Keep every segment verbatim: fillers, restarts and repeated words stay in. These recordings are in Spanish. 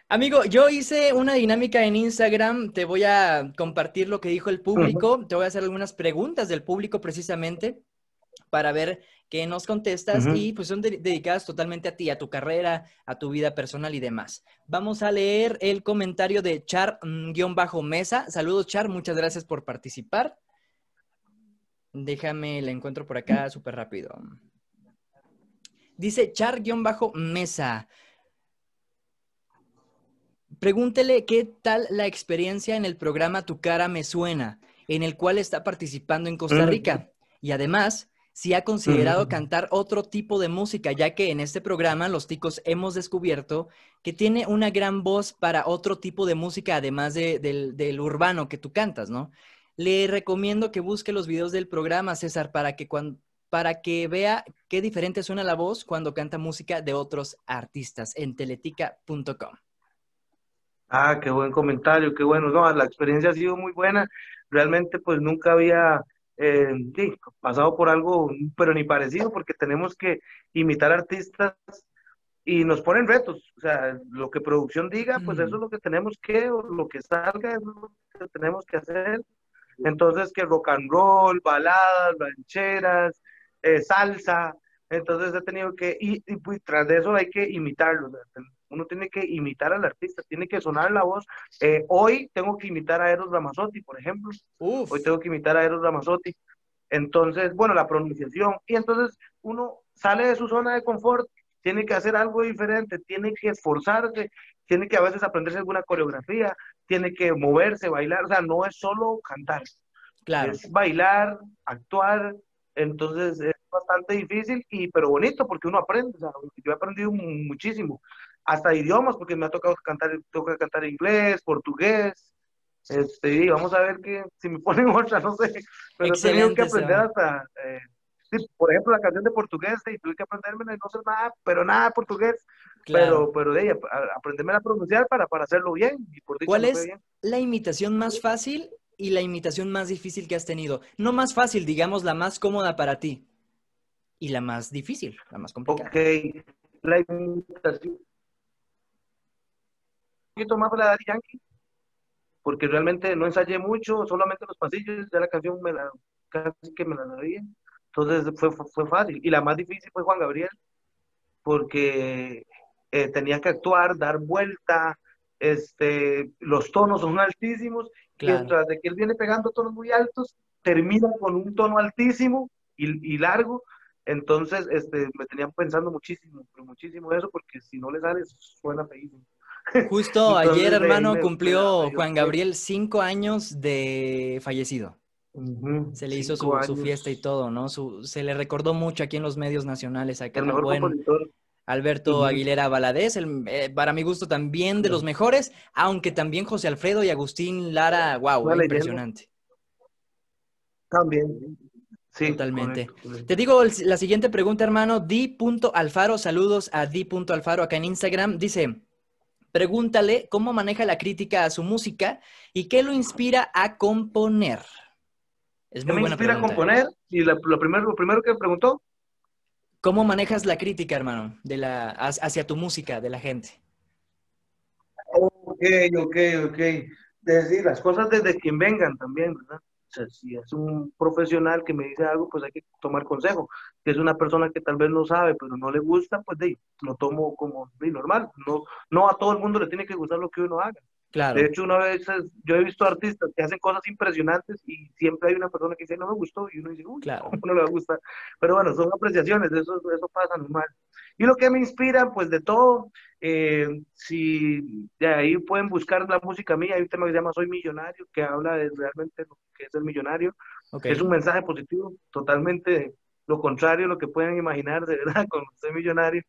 Amigo, yo hice una dinámica en Instagram, te voy a compartir lo que dijo el Ujú, público, te voy a hacer algunas preguntas del público precisamente para ver qué nos contestas ujú. y pues son de- dedicadas totalmente a ti, a tu carrera, a tu vida personal y demás. Vamos a leer el comentario de Char-Mesa. Saludos, Char, muchas gracias por participar. Déjame, la encuentro por acá súper rápido. Dice Char-Mesa. Pregúntele qué tal la experiencia en el programa Tu cara me suena, en el cual está participando en Costa Mm, Rica. Y además, si ha considerado ujú. cantar otro tipo de música, ya que en este programa los ticos hemos descubierto que tiene una gran voz para otro tipo de música, además de- del, del urbano que tú cantas, ¿no? Le recomiendo que busque los videos del programa, César, para que, cuan- para que vea qué diferente suena la voz cuando canta música de otros artistas en teletica punto com. Ah, qué buen comentario, qué bueno. No, la experiencia ha sido muy buena. Realmente, pues nunca había eh, sí, pasado por algo, pero ni parecido, porque tenemos que imitar artistas y nos ponen retos. O sea, lo que producción diga, pues eso es lo que tenemos que, o lo que salga, es lo que tenemos que hacer. Entonces, que rock and roll, baladas, rancheras, eh, salsa. Entonces he tenido que, y, y, pues, tras de eso hay que imitarlo. O sea, uno tiene que imitar al artista, tiene que sonar la voz. Eh, hoy tengo que imitar a Eros Ramazzotti, por ejemplo. Hoy Uf. tengo que imitar a Eros Ramazzotti. Entonces, bueno, la pronunciación. Y entonces uno sale de su zona de confort, tiene que hacer algo diferente, tiene que esforzarse, tiene que a veces aprenderse alguna coreografía, tiene que moverse, bailar. O sea, no es solo cantar, Claro, es bailar, actuar. Entonces es bastante difícil, y pero bonito porque uno aprende. O sea, yo he aprendido mu- muchísimo, hasta idiomas, porque me ha tocado cantar, toca cantar inglés, portugués. Este, y vamos a ver que si me ponen otra, no sé, pero he tenido que excelente, aprender Seba. hasta, eh, sí, por ejemplo, la canción de portugués, y tuve que aprendérmela y no sé nada, pero nada de portugués, Claro. pero, pero de ella, aprenderme a pronunciar para, para hacerlo bien, y por dicha ¿Cuál me fue es bien. la imitación más fácil y la imitación más difícil que has tenido? No más fácil, digamos, la más cómoda para ti. Y la más difícil, la más Ok, complicada. la imitación, un poquito más para la Daddy Yankee, porque realmente no ensayé mucho, solamente los pasillos, ya la canción me la, casi que me la sabía, entonces fue, fue, fue fácil. Y la más difícil fue Juan Gabriel, porque eh, tenía que actuar, dar vuelta, este, los tonos son altísimos, y Claro. tras de que él viene pegando tonos muy altos, termina con un tono altísimo y, y largo. Entonces, este, me tenían pensando muchísimo, pero muchísimo eso, porque si no le sale, suena feísimo. Justo ayer, Entonces, de ahí hermano, me, me, da- me cumplió dio Juan pie. Gabriel cinco años de fallecido. Ujú, Se le hizo cinco su, su fiesta y años, todo, ¿no? Su, se le recordó mucho aquí en los medios nacionales acá, el al mejor buen compositor. Alberto Ujú, Aguilera Valadez, el, eh, para mi gusto también de los claro. mejores, aunque también José Alfredo y Agustín Lara, wow, Una leyenda impresionante, también. Sí, totalmente. correcto, correcto. Te digo el- la siguiente pregunta, hermano, di.alfaro, saludos a di.alfaro acá en Instagram, dice, pregúntale cómo maneja la crítica a su música y qué lo inspira a componer. Es ¿Qué muy me buena inspira a pregunta. componer? Y la- lo, primero, lo primero que me preguntó, ¿Cómo manejas la crítica, hermano, de la, hacia tu música, de la gente? ok, ok, ok, decir las cosas desde quien vengan también, ¿verdad? O sea, si es un profesional que me dice algo, pues hay que tomar consejo. Si es una persona que tal vez no sabe, pero no le gusta, pues de, lo tomo como de, normal. No, no a todo el mundo le tiene que gustar lo que uno haga. De Claro, hecho, una vez es- yo he visto artistas que hacen cosas impresionantes, y siempre hay una persona que dice, no me gustó, y uno dice, uy, claro. ¿cómo no le va a gustar? Pero bueno, son apreciaciones, eso, eso pasa normal. Y lo que me inspira, pues de todo, eh, si de ahí pueden buscar la música mía, hay un tema que se llama Soy Millonario, que habla de realmente lo que es el millonario. Ok. Es un mensaje positivo, totalmente lo contrario a lo que pueden imaginar, de verdad, con Soy Millonario.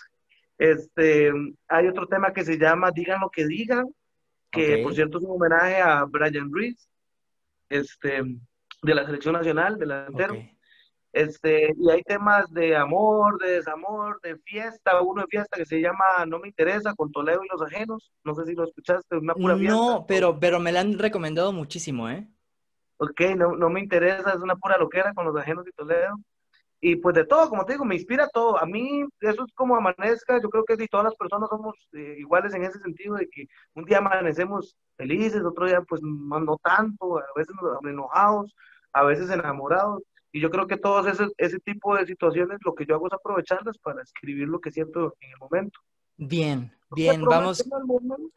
Este, hay otro tema que se llama Digan lo que digan, Ok, que por cierto es un homenaje a Brian Ruiz, este, de la selección nacional, ok. delantero. Este, y hay temas de amor, de desamor, de fiesta, uno de fiesta que se llama No me interesa, con Toledo y los ajenos. No sé si lo escuchaste, una pura fiesta. No, pero, pero me la han recomendado muchísimo, ¿eh? Ok, no, no me interesa, es una pura loquera con los ajenos y Toledo. y pues de todo, como te digo, me inspira todo. A mí eso es como amanezca, yo creo que si todas las personas somos eh, iguales en ese sentido, de que un día amanecemos felices, otro día pues más no tanto, a veces nos- enojados, a veces enamorados. Y yo creo que todos ese, ese tipo de situaciones lo que yo hago es aprovecharlas para escribir lo que siento en el momento. Bien, Lo que bien, prometo vamos. en el momento.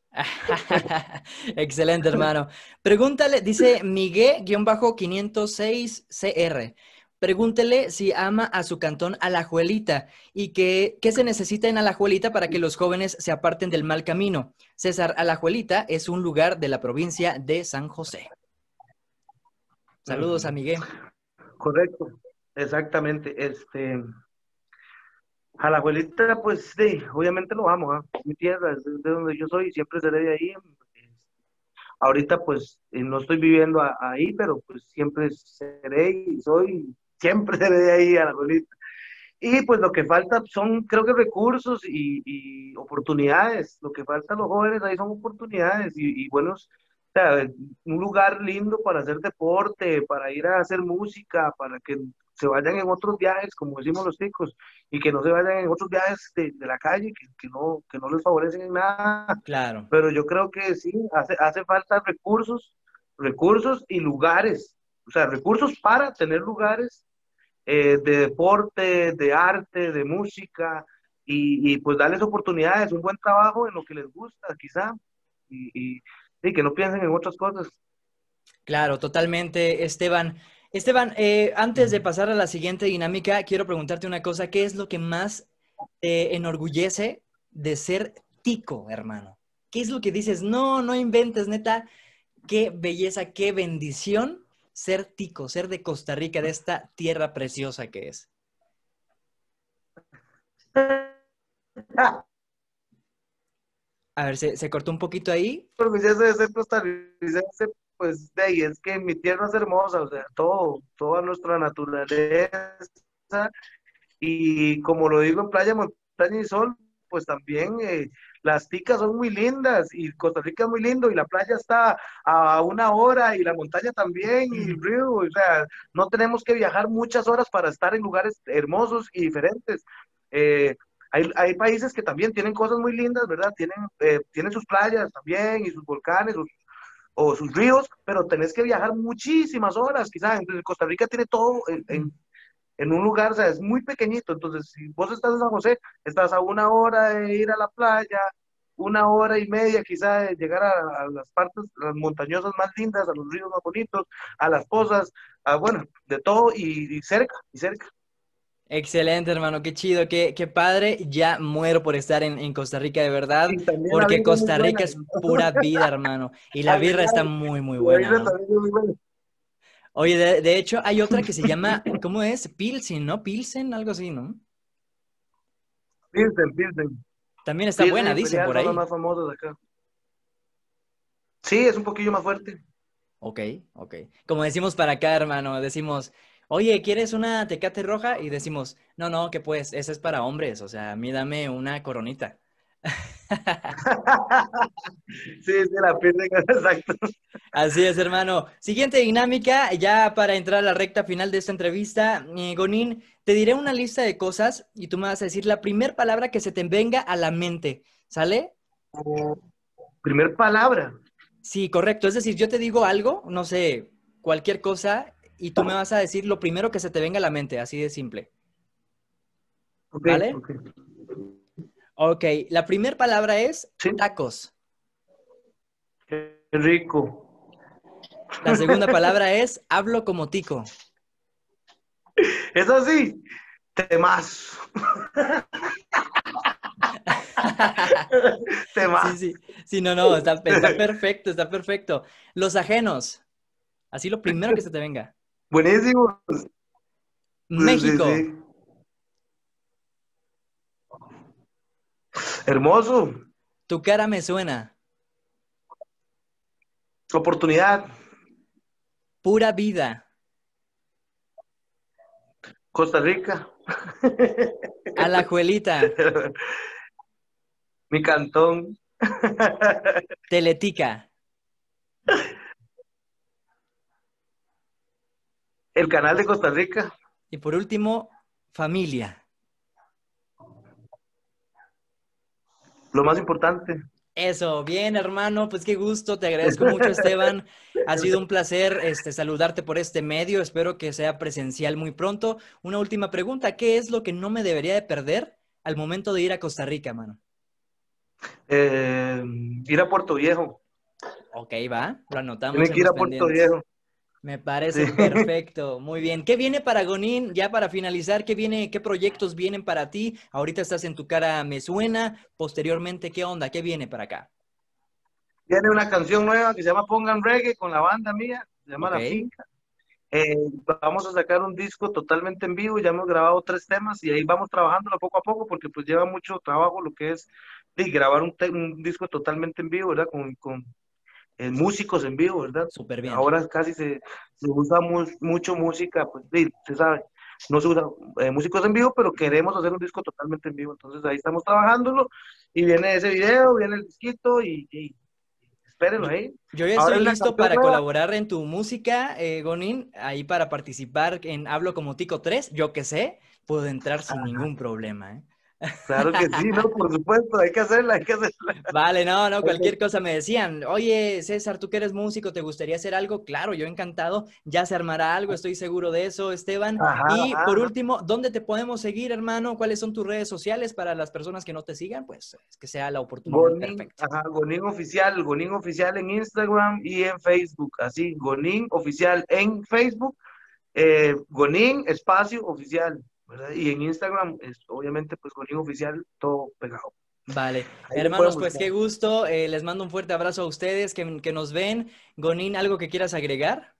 Excelente, hermano. Pregúntale, dice Miguel-quinientos seis C R. Pregúntele si ama a su cantón Alajuelita y que, qué se necesita en Alajuelita para que los jóvenes se aparten del mal camino. César, Alajuelita es un lugar de la provincia de San José. Saludos a Ujú. Miguel. Correcto, exactamente. Este, a la abuelita, pues sí, obviamente lo amo, ¿ah? Es mi tierra, es de donde yo soy, siempre seré de ahí. Ahorita pues eh, no estoy viviendo a- ahí, pero pues siempre seré y soy, siempre seré de ahí a la abuelita. Y pues lo que falta son, creo que recursos y, y oportunidades. Lo que falta a los jóvenes ahí son oportunidades y, y buenos, o sea, un lugar lindo para hacer deporte, para ir a hacer música, para que se vayan en otros viajes, como decimos los chicos, y que no se vayan en otros viajes de, de la calle, que, que no, que no les favorecen en nada. Claro. Pero yo creo que sí, hace, hace falta recursos, recursos y lugares, o sea, recursos para tener lugares eh, de deporte, de arte, de música, y, y, pues darles oportunidades, un buen trabajo en lo que les gusta, quizá, y, y, y que no piensen en otras cosas. Claro, totalmente, Esteban. Esteban, eh, antes de pasar a la siguiente dinámica, quiero preguntarte una cosa. ¿Qué es lo que más te enorgullece de ser tico, hermano? ¿Qué es lo que dices? No, no inventes, neta. Qué belleza, qué bendición ser tico, ser de Costa Rica, de esta tierra preciosa que es. A ver, se, se cortó un poquito ahí. Orgulloso de ser costarricense, pues de ahí es que mi tierra es hermosa, o sea, todo, toda nuestra naturaleza, y como lo digo en Playa, Montaña y Sol, pues también eh, las ticas son muy lindas y Costa Rica es muy lindo y la playa está a una hora y la montaña también y el río, o sea, no tenemos que viajar muchas horas para estar en lugares hermosos y diferentes. Eh, hay, hay, países que también tienen cosas muy lindas, ¿verdad? Tienen, eh, tienen sus playas también y sus volcanes o, o, sus ríos, pero tenés que viajar muchísimas horas, quizás. Entonces, Costa Rica tiene todo en, en en un lugar, o sea, es muy pequeñito, entonces si vos estás en San José, estás a una hora de ir a la playa, una hora y media quizá de llegar a, a las partes, las montañosas más lindas, a los ríos más bonitos, a las pozas, a, bueno, de todo y, y cerca, y cerca. Excelente, hermano, qué chido, qué, qué padre. Ya muero por estar en, en Costa Rica, de verdad, Y también la porque vida es muy Costa buena, Rica es pura vida, hermano. Y la birra está agregar, muy, muy la buena, vida ¿no? también es muy buena. Oye, de, de hecho, hay otra que se llama, ¿cómo es? Pilsen, ¿no? Pilsen, algo así, ¿no? Pilsen, Pilsen, También está Pilsen buena, dicen Imperial por son las ahí. más famosas acá. Sí, es un poquillo más fuerte. Ok, ok. Como decimos para acá, hermano, decimos, oye, ¿quieres una Tecate roja? Y decimos, no, no, que pues, esa es para hombres, o sea, a mí dame una coronita. Sí, sí, la Pilsen, exacto. Así es, hermano. Siguiente dinámica, ya para entrar a la recta final de esta entrevista, eh, Gonin, te diré una lista de cosas y tú me vas a decir la primera palabra que se te venga a la mente, ¿sale? Primer palabra. Sí, correcto. Es decir, yo te digo algo, no sé, cualquier cosa, y tú me vas a decir lo primero que se te venga a la mente, así de simple, Ok, ¿vale? ok. Ok, la primera palabra es Sí, tacos. qué rico. La segunda palabra es hablo como tico. Eso sí, temas. Sí, Temas. sí, sí, no, no, está, está perfecto, está perfecto. Los ajenos, así lo primero que se te venga. Buenísimo. Sí, sí, México, sí. Hermoso. tu cara me suena. Oportunidad. Pura vida. Costa Rica. Alajuelita, Mi cantón. Teletica, El canal de Costa Rica. Y por último, familia. Lo más importante. Eso, bien, hermano, pues qué gusto, te agradezco mucho, Esteban. Ha sido un placer este, saludarte por este medio, espero que sea presencial muy pronto. Una última pregunta, ¿qué es lo que no me debería de perder al momento de ir a Costa Rica, mano? Eh, Ir a Puerto Viejo. Ok, va, lo anotamos Tienen en que ir los a Puerto pendientes. Viejo. Me Sí. parece perfecto, muy bien. ¿Qué viene para Gonin? Ya para finalizar, ¿qué viene, qué proyectos vienen para ti? Ahorita estás en Tu Cara Me Suena, posteriormente, ¿qué onda? ¿Qué viene para acá? Viene una canción nueva que se llama Pongan Reggae con la banda mía, se llama Ok, La Finca. Eh, Vamos a sacar un disco totalmente en vivo, ya hemos grabado tres temas y ahí vamos trabajándolo poco a poco porque pues lleva mucho trabajo lo que es sí, grabar un, te- un disco totalmente en vivo, ¿verdad? Con, con eh, músicos en vivo, ¿verdad? súper bien. Ahora casi se, se usa mu- mucho música, pues sí, se sabe, no se usa eh, músicos en vivo, pero queremos hacer un disco totalmente en vivo, entonces ahí estamos trabajándolo y viene ese video, viene el disquito y, y espérenlo Yo, ahí. yo ya Ahora estoy hay una listo canción para nueva. colaborar en tu música, eh, Gonin, ahí para participar en Hablo como Tico tres. Yo que sé, puedo entrar sin ningún problema, ¿eh? Claro que sí, no, por supuesto, hay que hacerla, hay que hacerla. Vale, no, no, Hay cualquier que- cosa me decían, oye, César, tú que eres músico, ¿te gustaría hacer algo? Claro, yo encantado, ya se armará algo, estoy seguro de eso, Esteban. Ajá, Y ajá, por ajá. último, ¿dónde te podemos seguir, hermano? ¿Cuáles son tus redes sociales para las personas que no te sigan? Pues es que sea la oportunidad Gonin, perfecta. ajá, Gonin oficial, Gonin oficial en Instagram y en Facebook, así, Gonin oficial en Facebook, eh, Gonin espacio oficial, ¿verdad? Y en Instagram, es, obviamente, pues Gonin oficial, todo pegado. Vale, Ahí lo pueden hermanos, pues buscar. qué gusto, eh, les mando un fuerte abrazo a ustedes que, que nos ven. Gonin, ¿algo que quieras agregar?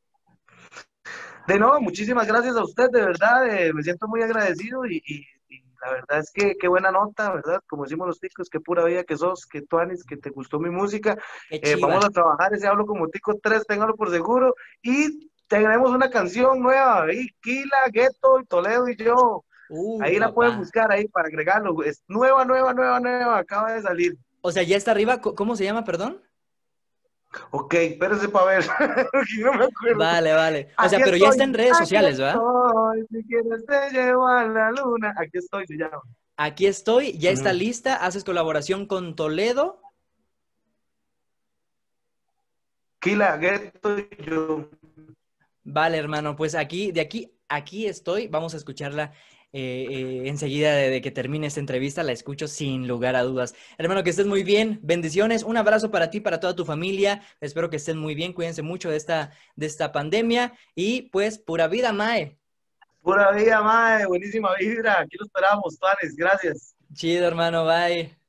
De nuevo, muchísimas gracias a usted, de verdad, eh, me siento muy agradecido y, y- y la verdad es que qué buena nota, ¿verdad? Como decimos los ticos, qué pura vida que sos, que tuanis, que te gustó mi música. Qué Eh, vamos chiva. a trabajar ese Hablo como Tico tres, téngalo por seguro. Y tenemos una canción nueva ahí, Kila, Gueto, y Toledo y yo. Uh, Ahí la pueden papá. buscar ahí para agregarlo. Es nueva, nueva, nueva, nueva, acaba de salir. O sea, ya está arriba, co- ¿cómo se llama, perdón? Ok, espérense para ver, porque no me acuerdo. Vale, vale. O Aquí sea, pero ya está estoy, en redes aquí sociales, ¿verdad? estoy, si quieres te llevo a la luna. Aquí estoy, se llama. Aquí estoy, ya está Ujú. lista, haces colaboración con Toledo. Kila, Gueto y yo. Vale, hermano, pues aquí, de aquí, aquí estoy. Vamos a escucharla eh, eh, enseguida de, de que termine esta entrevista. La escucho sin lugar a dudas. Hermano, que estés muy bien. Bendiciones. Un abrazo para ti, para toda tu familia. Espero que estén muy bien. Cuídense mucho de esta, de esta pandemia. Y pues, pura vida, Mae. Pura vida, mae, buenísima vibra. Aquí lo esperamos, Tuanes, gracias. Chido, hermano. Bye.